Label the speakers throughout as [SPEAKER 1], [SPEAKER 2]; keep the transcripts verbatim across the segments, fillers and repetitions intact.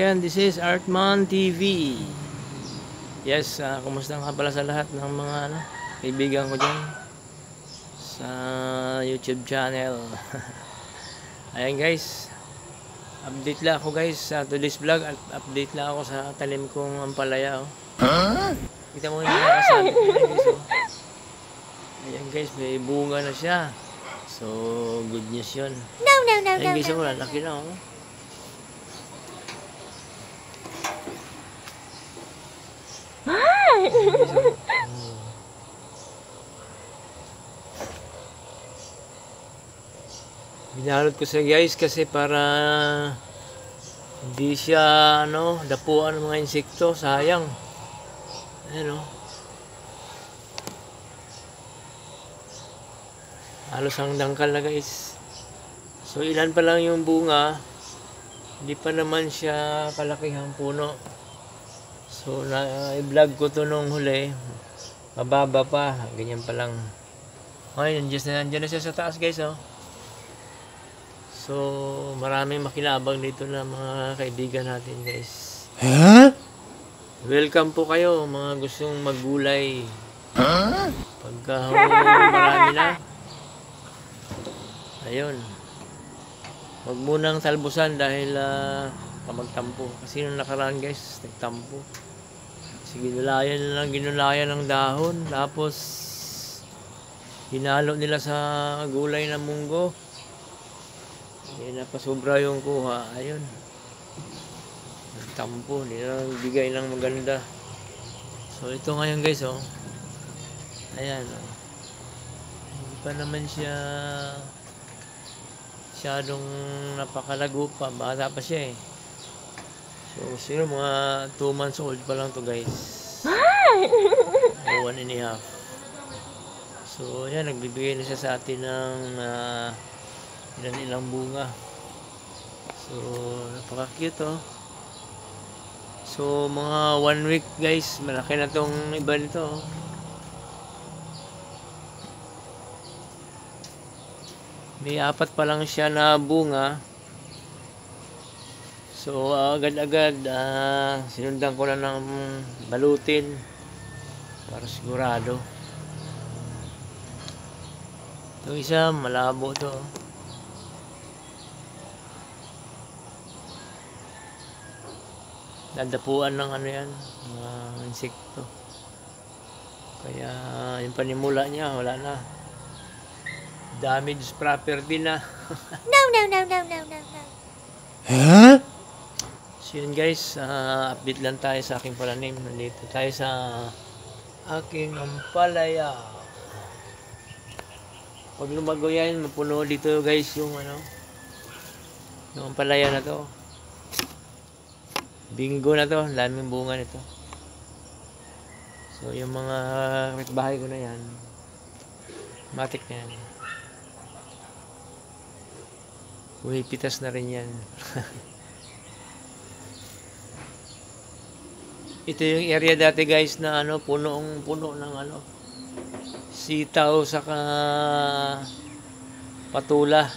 [SPEAKER 1] Ayan, this is Artman T V. Yes, uh, kumusta nga pala sa lahat ng mga ano, kaibigan ko dyan sa YouTube channel. Ayan guys, update lang ako guys sa today's vlog. Update lang ako sa talim kong ampalaya. Oh. Huh? Kita mo yung nakasabit ko guys. Oh. Ayan guys, may bunga na siya. So, good news yun.
[SPEAKER 2] No, no, no,
[SPEAKER 1] Ayan
[SPEAKER 2] no,
[SPEAKER 1] guys,
[SPEAKER 2] no.
[SPEAKER 1] wala, laki na oh. Binalot ko siya guys kasi para hindi siya ano, dapuan ng mga insekto, sayang. Ayan o. Halos ang dangkal na guys. So ilan pa lang yung bunga, hindi pa naman siya kalakihang puno. So na-vlog ko to nung huli, mababa pa, ganyan pa lang. Okay, nandiyan na, nandiyan na siya sa taas guys oh. So, maraming makinabang dito na mga kaibigan natin guys. Huh? Welcome po kayo mga gustong maggulay. Huh? Pagka marami na, ayun, wag munang talbusan dahil uh, magtampo. Kasi nung nakaraan guys, nagtampo. Sige, ginulayan na lang, ginulayan ng dahon. Tapos, hinalo nila sa gulay ng munggo. Hindi na pa sobra yung kuha. Ayun. Nagtampo. Hindi na bigay ng maganda. So, ito ngayon guys, oh. Ayan, oh. Hindi pa naman siya masyadong napakalago pa. Bata pa siya, eh. So, sino mga two months old pa lang to guys. O, one and a half. So, yan. Nagbibigay na siya sa atin ng uh, ilan ilang bunga. So, napaka-cute oh. So, mga one week guys, malaki na tong iba nito oh. May apat pa lang siya na bunga. So, agad-agad uh, sinundan ko na ng balutin para sigurado. Ito isa, malabo to. Nadapuan ng ano yan, mga insekto. Kaya yung panimula niya, wala na. Damage property na.
[SPEAKER 2] No, no, no, no, no, no, no.
[SPEAKER 1] Huh? So yun guys, uh, update lang tayo sa aking palanim. Nandito tayo sa aking ampalaya. Pag lumago yan, mapuno dito guys yung ano, yung ampalaya na to. Bingo na to, daming bunga nito. So yung mga kapitbahay ko na yan, matik na yan. Humipitas na rin yan. Ito yung area dati guys na ano, punong puno ng ano, sitaw saka patula.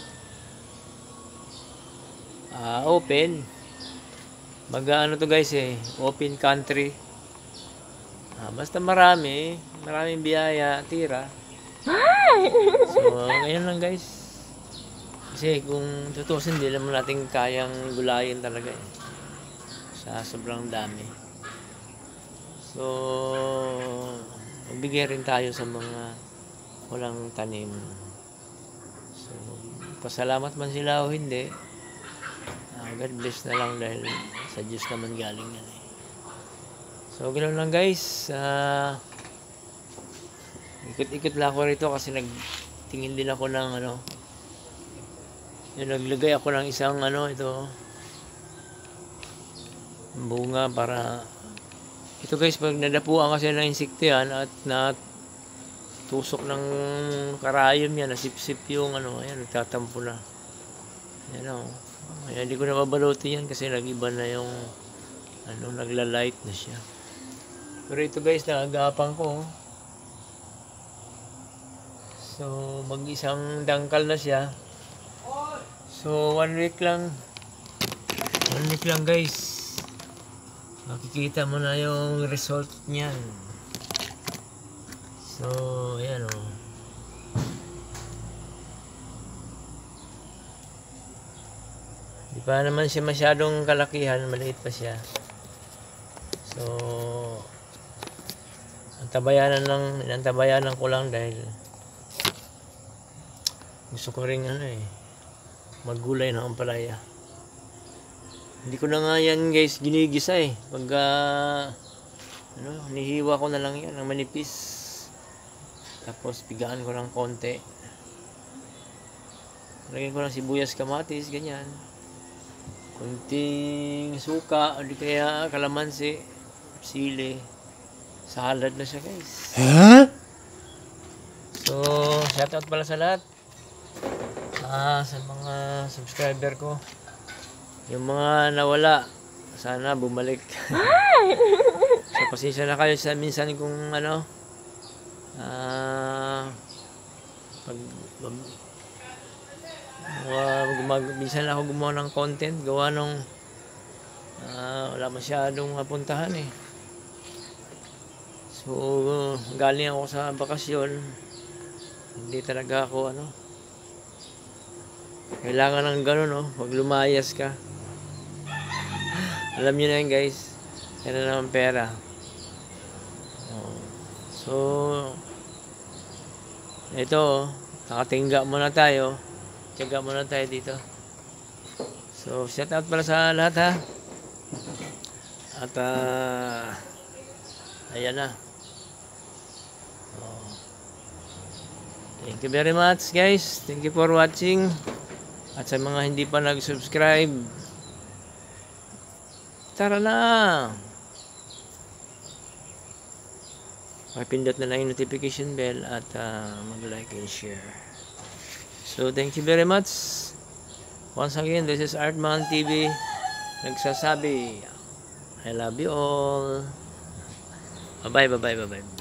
[SPEAKER 1] Uh, open. Mag-ano to guys eh, open country. Ah, basta marami, maraming biyaya, tira. So, ngayon lang guys. Kasi kung tutusin, hindi naman natin kayang gulayin talaga eh. Sa sobrang dami. So, magbigay rin tayo sa mga walang tanim. So, pasalamat man sila o hindi. Uh, God bless na lang dahil sa Diyos naman galing yan eh. So, ganoon lang guys. Uh, ikot-ikot lang ako rito kasi nagtingin din ako ng ano. Yung naglagay ako ng isang ano, ito. Bunga para ito guys, pag nadapuan kasi ng insekto yan at natusok ng karayom yan, nasipsip yung ano, ayan, nagtatampo na. Ayan o. Ayan, hindi ko na mabalutin yan kasi nag-iba na yung ano, nagla-light na siya. Pero ito guys, nakagapang ko. So, mag-isang dangkal na siya. So, one week lang. One week lang guys. makikita mo na yung result niyan. So, ayan o. Di pa naman siya masyadong kalakihan, maliit pa siya. So, antabayanan lang, inantabayanan ko lang dahil gusto ko rin ano eh, maggulay ng ampalaya. Hindi ko na nga yan guys ginigisa eh. Pag uh, ano, nihiwa ko na lang yan ng manipis. Tapos pigaan ko ng konti. Lagyan ko ng sibuyas, kamatis, ganyan. Kunting suka, o di kaya kalamansi, sili. Salad na siya guys.
[SPEAKER 3] Huh?
[SPEAKER 1] So, shoutout pala sa lahat. Ah, sa mga subscriber ko. Yung mga nawala, sana bumalik. So, pasensya na kayo sa minsan kung ano, ah, pag, uh, gumag, minsan ako gumawa ng content, gawa nung uh, wala masyadong mapuntahan eh. So, galing ako sa bakasyon, hindi talaga ako ano, kailangan ng gano'n no, pag lumayas ka. Alam nyo na yun guys, yan na naman pera. So, ito, nakatingga muna tayo. Tiyaga muna tayo dito. So, shout out pala sa lahat ha. At, uh, ayan na. Oh. Thank you very much guys. Thank you for watching. At sa mga hindi pa nag-subscribe, tara na! Pakipindot na lang yung notification bell at uh, mag-like and share. So, thank you very much. Once again, this is Artman T V. Nagsasabi, I love you all. Bye-bye, bye-bye, bye-bye.